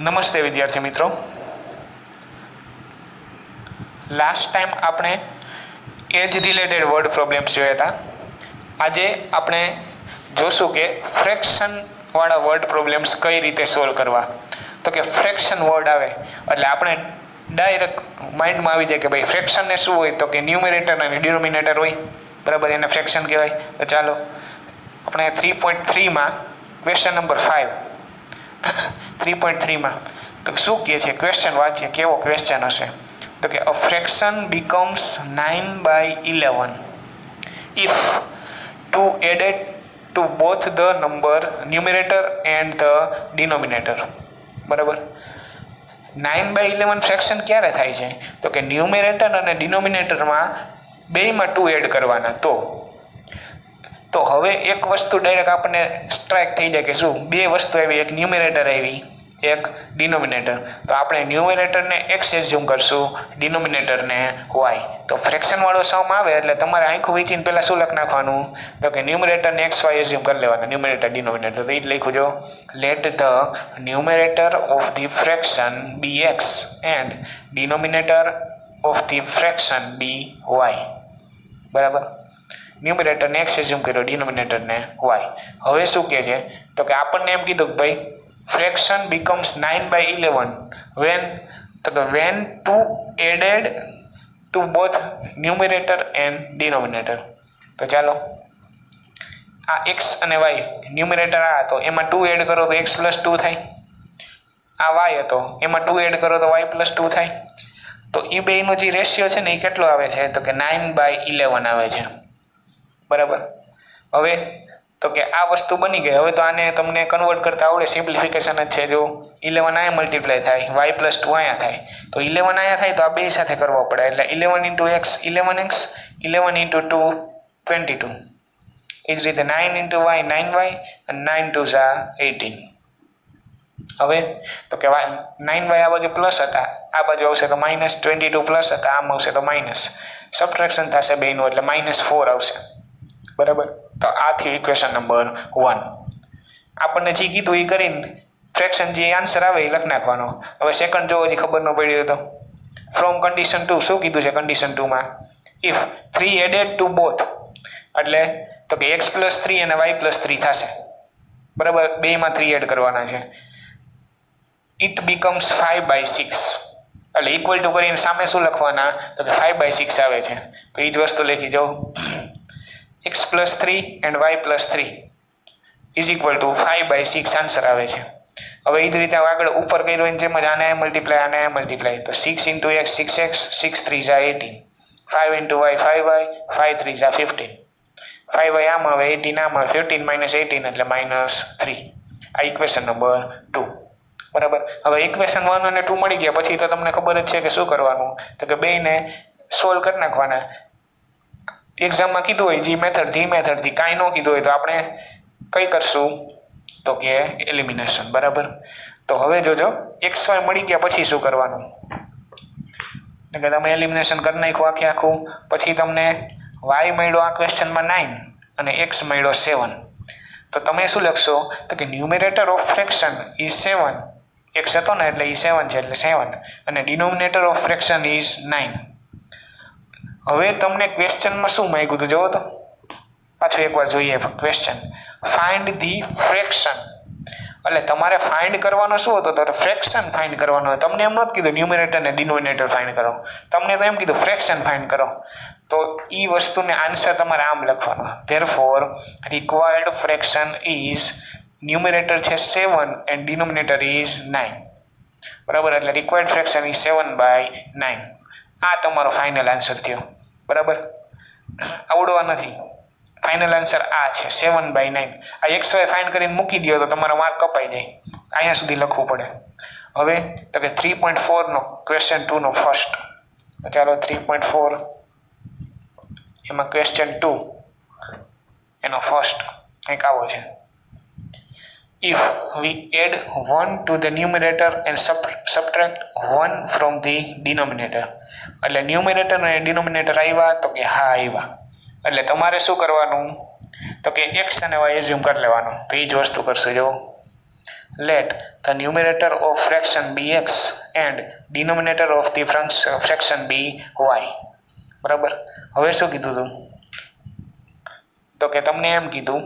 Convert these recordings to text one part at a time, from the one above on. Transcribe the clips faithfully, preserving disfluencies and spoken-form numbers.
નમસ્તે વિદ્યાર્થી મિત્રો, લાસ્ટ ટાઈમ આપણે એજ રિલેટેડ વર્ડ પ્રોબ્લેમ્સ જોયા હતા. આજે આપણે જોશું કે ફ્રેક્શન વાળા વર્ડ પ્રોબ્લેમ્સ કઈ રીતે સોલ્વ કરવા. તો કે ફ્રેક્શન વર્ડ આવે એટલે આપણે ડાયરેક્ટ માઇન્ડમાં આવી જાય કે ભાઈ ફ્રેક્શનને શું હોય, તો કે ન્યુમેરેટર અને ડિનોમિનેટર હોય, બરાબર, એને ફ્રેક્શન કહેવાય. તો ચાલો આપણે થ્રી પોઈન્ટ થ્રીમાં question number five three point થ્રીમાં તો શું કહે છે, ક્વેશ્ચન વાંચીએ કેવો ક્વેશ્ચન હશે. તો કે a fraction becomes nine by eleven if two added to both the number numerator and the denominator. બરાબર, નાઇન બાય ઇલેવન ફ્રેક્શન ક્યારે થાય છે? તો કે ન્યુમેરેટર અને ડિનોમિનેટરમાં બેયમાં ટુ એડ કરવાના. તો તો હવે એક વસ્તુ ડાયરેક્ટ આપણને સ્ટ્રાઇક થઈ જાય કે શું બે વસ્તુ આવી, એક ન્યુમેરેટર આવી, એક ડિનોમિનેટર. તો આપણે ન્યુમેરેટરને એક્સ એઝ્યુમ કરશું, ડિનોમિનેટરને વાય. તો ફ્રેક્શન વાળો સમ આવે એટલે તમારે આંખું વીંચીને પહેલાં શું લખી નાખવાનું? તો કે ન્યુમેરેટરને એક્સ વાય એઝ્યુમ કરી લેવાના, ન્યુમેરેટર ડિનોમિનેટર. તો એ જ લખ્યું જો, let the numerator of the fraction be x and denominator of the fraction be y. બરાબર, ન્યુમેરેટરને એક્સ એઝ્યુમ કર્યો, ડિનોમિનેટરને વાય. હવે શું કહે છે? તો કે આપણને એમ કીધું કે ભાઈ fraction becomes nine by eleven when તો કે when two added to both numerator and denominator. તો ચાલો આ એક્સ અને વાય ન્યુમેરેટર આ હતો, એમાં ટુ એડ કરો તો એક્સ પ્લસ ટુ થાય. આ વાય હતો, એમાં ટુ એડ કરો તો વાય પ્લસ ટુ થાય. તો એ બેનો જે રેશિયો છે ને એ કેટલો આવે છે? તો કે નાઇન બાય ઇલેવન આવે છે. બરાબર, હવે તો કે આ વસ્તુ બની ગઈ. હવે તો આને તમને કન્વર્ટ કરતા આવડે, સિમ્પ્લિફિકેશન જ છે. જો ઇલેવન અહીંયા મલ્ટીપ્લાય થાય, વાય પ્લસ ટુ અહીંયા થાય, તો ઇલેવન અહીંયા થાય તો આ બે સાથે કરવો પડે. એટલે eleven into x eleven x, eleven into two twenty two. એ જ રીતે nine into y nine y અને નાઇન ટુ ઝા એટીન. હવે તો કે વાય નાઇન વાય આ બાજુ પ્લસ હતા, આ બાજુ આવશે તો માઇનસ, ટ્વેન્ટી ટુ પ્લસ હતા, આમ આવશે તો માઇનસ. સબટ્રેક્શન થશે બેનું એટલે માઇનસ ફોર આવશે. બરાબર, તો આ થયું ઇક્વેશન નંબર વન. આપણને જે કીધું એ કરીને ફ્રેક્શન જે આન્સર આવે એ લખી નાખવાનો. હવે સેકન્ડ જો હજી ખબર ન પડી તો ફ્રોમ કન્ડિશન ટુ શું કીધું છે? કન્ડિશન ટુમાં if three added to both, એટલે તો કે એક્સ પ્લસ થ્રી અને વાય પ્લસ થ્રી થશે. બરાબર, બેમાં થ્રી એડ કરવાના છે. It becomes five by six, એટલે ઇક્વલ ટુ કરીને સામે શું લખવાના? તો કે ફાઈવ બાય સિક્સ આવે છે. તો એ જ વસ્તુ લખી જાઓ, x plus three and y plus three is equal to five by six answer આવે છે. હવે એ જ રીતે આગળ ઉપર કર્યું હોય જેમ જ આને મલ્ટીપ્લાય આને મલ્ટીપ્લાય, તો six into x six x, six three ઝા eighteen, five into y five y, five three ઝા ફિફ્ટીન, ફાઈવ વાય આમ આવે, એટીન આમ આવે, ફિફ્ટીન માઇનસ એટીન એટલે માઇનસ થ્રી. આ ઇક્વેશન નંબર ટુ. બરાબર, હવે ઇક્વેશન વન અને ટુ મળી ગયા પછી તો તમને ખબર જ છે કે શું કરવાનું? તો કે બેયને સોલ્વ કરી નાખવાના. એક્ઝામમાં કીધું હોય જે મેથડથી મેથડથી, કાંઈ ન કીધું હોય તો આપણે કઈ કરશું? તો કે એલિમિનેશન. બરાબર, તો હવે જોજો એક્સ વાય મળી ગયા પછી શું કરવાનું? કે તમે એલિમિનેશન કરી નાખ્યું આખે આખું, પછી તમને વાય મળ્યો આ ક્વેશ્ચનમાં નાઇન અને એક્સ મળ્યો સેવન. તો તમે શું લખશો? તો કે numerator of fraction is seven. X હતો ને એટલે એ સેવન છે એટલે સેવન, અને denominator of fraction is nine. હવે તમને ક્વેશ્ચનમાં શું માંગ્યું હતું જોવો તો, પાછું એકવાર જોઈએ ક્વેશ્ચન. ફાઇન્ડ ધી ફ્રેક્શન, એટલે તમારે ફાઇન્ડ કરવાનો શું હતો? તો ફ્રેક્શન ફાઇન્ડ કરવાનો હતો. તમને એમ નહોતું કીધું ન્યુમેરેટર ને ડિનોમિનેટર ફાઇન્ડ કરો, તમને તો એમ કીધું ફ્રેક્શન ફાઇન્ડ કરો. તો એ વસ્તુને આન્સર તમારે આમ લખવાનો, therefore required fraction is, numerator છે seven and denominator is nine. બરાબર, એટલે required fraction is seven by nine. આ તમારો ફાઇનલ આન્સર થયો. બરાબર, આવડવા નથી, ફાઇનલ આન્સર આ છે સેવન બાય નાઇન. આ એક્સ વાય ફાઇન્ડ કરીને મૂકી દો તો તમારો માર્ક કપાઈ જાય, અહીંયા સુધી લખવું પડે. હવે તો કે થ્રી પોઈન્ટ ફોરનો ક્વેશ્ચન ટુનો ફર્સ્ટ. તો ચાલો થ્રી પોઈન્ટ ફોર એમાં ક્વેશ્ચન ટુ એનો ફર્સ્ટ કંઈક આવો છે. If we add one to the numerator and sub subtract one from the denominator, એટલે ન્યુમેરેટર અને ડિનોમિનેટર આવ્યા? તો કે હા આવ્યા. એટલે તમારે શું કરવાનું? તો કે એક્સ અને વાય એઝ્યુમ કરી લેવાનું. તો એ જ વસ્તુ કરશો. જો let the numerator of fraction be x and denominator of the fraction be y. બરાબર. હવે શું કીધું હતું તો કે તમને એમ કીધું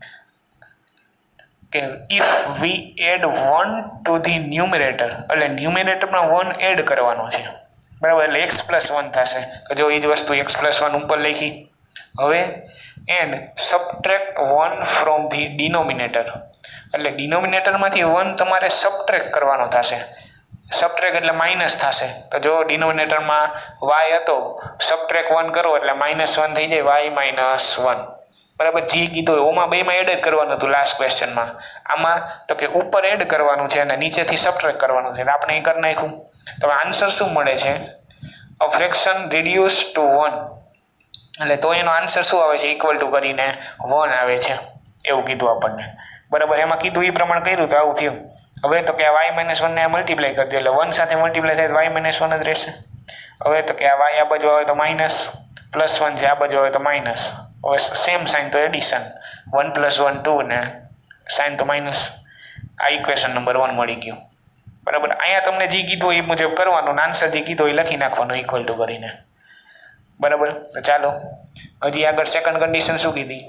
કે if we add one to the numerator, એટલે ન્યુમરેટરમાં વન એડ કરવાનો છે, બરાબર, એટલે એક્સ પ્લસ વન થશે. તો જો એ જ વસ્તુ એક્સ પ્લસ વન ઉપર લખી. હવે and subtract one from the denominator, એટલે ડિનોમિનેટરમાંથી વન તમારે સબટ્રેક્ટ કરવાનો થશે. સબટ્રેક એટલે માઇનસ થશે. તો જો ડિનોમિનેટરમાં વાય હતો, સબટ્રેક વન કરો એટલે માઇનસ વન થઈ જાય, વાય માઇનસ વન. બરાબર. જી કીધું ઓમાં બેમાં એડ જ કરવાનું હતું લાસ્ટ ક્વેશ્ચનમાં. આમાં તો કે ઉપર એડ કરવાનું છે અને નીચેથી સબટ્રેક કરવાનું છે. આપણે એ કરી નાખ્યું. તો આન્સર શું મળે છે? A fraction reduce to one, એટલે તો એનો આન્સર શું આવે છે? ઇક્વલ ટુ કરીને વન આવે છે, એવું કીધું આપણને. બરાબર. એમાં કીધું એ પ્રમાણે કર્યું તો આવું થયું. હવે તો કે આ વાય માઇનસ વનને મલ્ટીપ્લાય કરી દો એટલે વન સાથે મલ્ટીપ્લાય થાય તો વાય માઇનસ વન જ રહેશે. હવે તો કે આ વાય આ બાજુ આવે તો માઇનસ, પ્લસ વન છે આ બાજુ આવે તો માઇનસ. હવે સેમ સાઇન તો addition, one plus one two ને સાઇન તો માઇનસ. આ ઇક્વેશન નંબર વન મળી ગયું. બરાબર. અહીંયા તમને જે કીધું એ મુજબ કરવાનું, આન્સર જે કીધું એ લખી નાખવાનું ઇક્વલ ટુ કરીને. બરાબર. તો ચાલો હજી આગળ સેકન્ડ કન્ડિશન શું કીધી?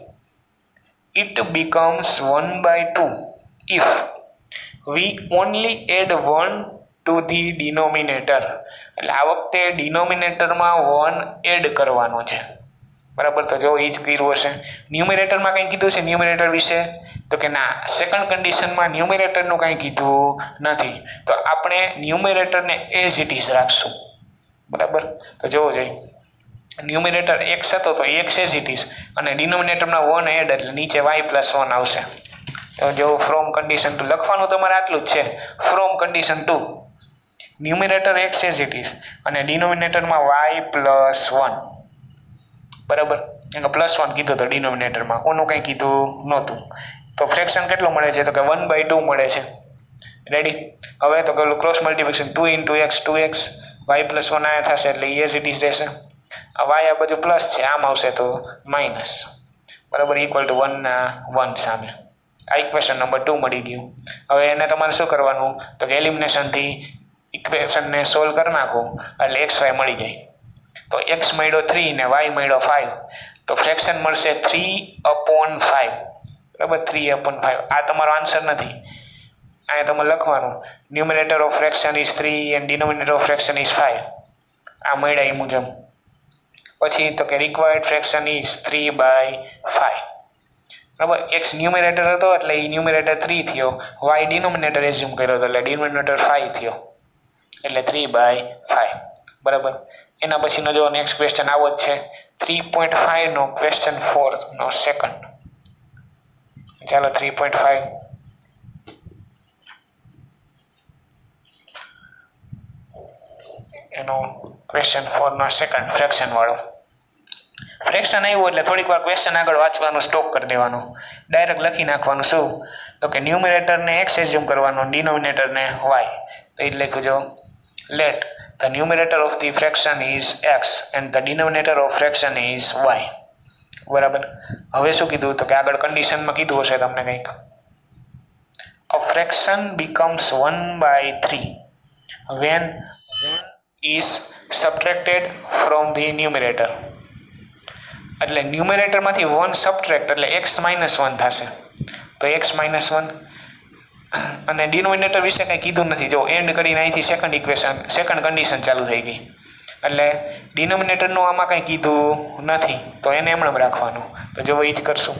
It becomes one by two if we only add one to the denominator, એટલે આ વખતે ડિનોમિનેટરમાં વન એડ કરવાનો છે. બરાબર. તો જો એ જ કર્યું હશે. ન્યુમિરેટરમાં કંઈ કીધું છે ન્યુમિરેટર વિશે? તો કે ના, સેકન્ડ કન્ડિશનમાં ન્યુમિરેટરનું કંઈ કીધું નથી. તો આપણે ન્યુમિરેટરને એઝ ઇટ ઇઝ રાખશું. બરાબર. તો જોવો જોઈએ, ન્યુમિરેટર એક્સ હતો તો એક્સ એઝ ઇટ ઇઝ, અને ડિનોમિનેટરમાં વન એડ એટલે નીચે વાય પ્લસ વન આવશે. જો ફ્રોમ કન્ડિશન ટુ લખવાનું તમારે આટલું જ છે. From condition two numerator x as it is અને ડિનોમિનેટરમાં વાય પ્લસ વન. બરાબર. એને પ્લસ વન કીધું તો ડિનોમિનેટરમાં, ઓનું કંઈ કીધું નહોતું. તો ફ્રેક્શન કેટલો મળે છે? તો કે વન બાય ટુ મળે છે. રેડી. હવે તો કે cross multiplication two into x two x, y plus one આયા થશે એટલે એઝ ઇટ ઇઝ રહેશે. આ વાય આ બાજુ પ્લસ છે, આમ આવશે તો માઇનસ. બરાબર. ઇક્વલ ટુ વનના વન સામે. આ ઇક્વેશન નંબર ટુ મળી ગયું. હવે એને તમારે શું કરવાનું? તો કે એલિમિનેશનથી ઇક્વેશનને સોલ્વ કરી નાખો એટલે એક્સ વાય મળી જાય. તો એક્સ મળ્યો થ્રી ને વાય મળ્યો ફાઇવ, તો ફ્રેક્શન મળશે થ્રી અપોન ફાઇવ. બરાબર. થ્રી અપોન ફાઇવ આ તમારો આન્સર નથી. અહીંયા તમારે લખવાનું numerator of fraction is three and denominator of fraction is five. આ મળ્યા એ મુજબ. પછી તો કે required fraction is three by five. બરાબર. એક્સ ન્યુમિનેટર હતો એટલે એ ન્યુમિનેટર થ્રી થયો, વાય ડિનોમિનેટર એઝ્યુમ કર્યો હતો એટલે ડિનોમિનેટર ફાઇવ થયો, એટલે થ્રી બાય ફાઇવ. બરાબર. એના પછીનો જો નેક્સ્ટ ક્વેશ્ચન આવો જ છે, થ્રી પોઈન્ટ ફાઇવનો ક્વેશ્ચન ફોરનો સેકન્ડ. ચાલો થ્રી પોઈન્ટ ફાઇવ એનો ક્વેશ્ચન ફોરનો સેકન્ડ ફ્રેક્શન વાળો. ફ્રેક્શન આવ્યું એટલે થોડીક વાર ક્વેશ્ચન આગળ વાંચવાનું સ્ટોપ કરી દેવાનું, ડાયરેક્ટ લખી નાખવાનું. શું? તો કે ન્યુમિનેટરને એક્સ એઝ્યુમ કરવાનું, ડિનોમિનેટરને વાય. તો એ જ લખ્યું જો, let the numerator of the fraction is x and the denominator of fraction is y. બરાબર. હવે શું કીધું? તો કે આગળ કન્ડિશનમાં કીધું હશે તમને કંઈક. A fraction becomes one by three when is subtracted from the numerator, એટલે ન્યુમિનેટરમાંથી વન સબટ્રેક્ટ એટલે એક્સ માઇનસ વન થશે. તો એક્સ માઇનસ વન, અને ડિનોમિનેટર વિશે કંઈ કીધું નથી. જો એન્ડ કરીને અહીંથી સેકન્ડ ઇક્વેશન સેકન્ડ કન્ડિશન ચાલુ થઈ ગઈ, એટલે ડિનોમિનેટરનું આમાં કંઈ કીધું નથી, તો એને એમણે રાખવાનું. તો જો એ જ કરશું.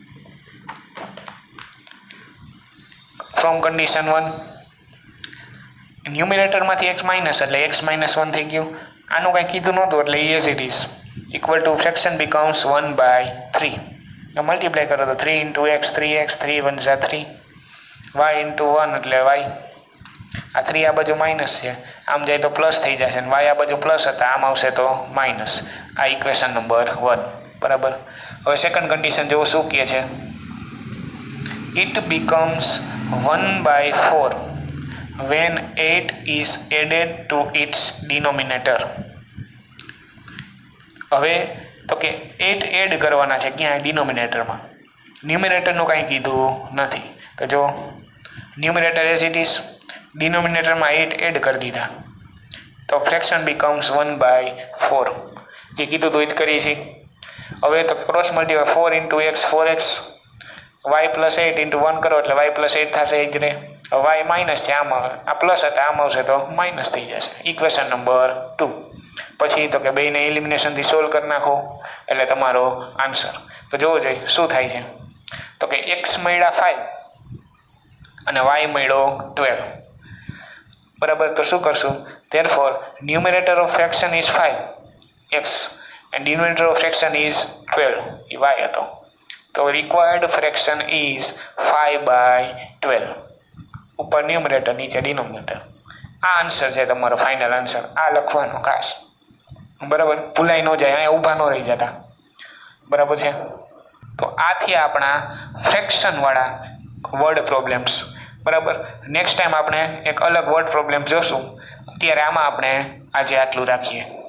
ફ્રોમ કન્ડિશન વન ન્યુમિનેટરમાંથી એક્સ માઇનસ એટલે એક્સ માઇનસ વન થઈ ગયું. આનું કંઈ કીધું નહોતું એટલે as it is equal to fraction becomes one by three. Multiply કરો તો three into x three x, three one ઝા થ્રી, વાય ઇન્ટુ વન એટલે વાય. આ થ્રી આ બાજુ માઇનસ છે, આમ જાય તો પ્લસ થઈ જશે, અને વાય આ બાજુ પ્લસ હતા, આમ આવશે તો માઇનસ. આ ઇક્વેશન નંબર વન. બરાબર. હવે સેકન્ડ કન્ડિશન જેવું શું કહે છે? It becomes one by four when it is added to its denominator. હવે તો કે એટ એડ કરવાના છે ક્યાં? ડિનોમિનેટરમાં. ન્યુમિનેટરનું કાંઈ કીધું નથી. તો જો ન્યુમરેટર એઝ ઇટ ઇઝ, ડિનોમિનેટરમાં એટ એડ કરી દીધા તો fraction becomes one by four. જે કીધું તો એ જ કરીએ છીએ. હવે તો cross multiply four into x four x, y plus eight into one કરો એટલે વાય પ્લસ એટ થશે એ જ રહે. વાય માઇનસ છે, આમાં આ પ્લસ હતા આમ આવશે તો માઇનસ થઈ જશે. Equation number two. પછી તો કે બેને એલિમિનેશનથી સોલ્વ કરી નાખો એટલે તમારો આન્સર. તો જોવો જોઈએ શું થાય છે. તો કે એક્સ મળ્યા ફાઈવ અને વાય મળ્યો ટ્વેલ્વ. બરાબર, તો શું કરશું? Therefore numerator of fraction is five x and denominator of fraction is twelve, એ વાય હતો. તો required fraction is five by twelve. ઉપર ન્યુમરેટર નીચે ડિનોમિનેટર. આ આન્સર છે તમારો ફાઇનલ આન્સર. આ લખવાનો ખાસ, બરાબર, ભૂલાઈ ન જાય, અહીંયા ઊભા ન રહી જતા. બરાબર છે. તો આથી આપણા ફ્રેક્શનવાળા વર્ડ પ્રોબ્લેમ્સ. બરાબર, નેક્સ્ટ ટાઈમ આપણે એક અલગ વર્ડ પ્રોબ્લેમ જોશું. અત્યારે આમાં આપણે આજે આટલું રાખીએ.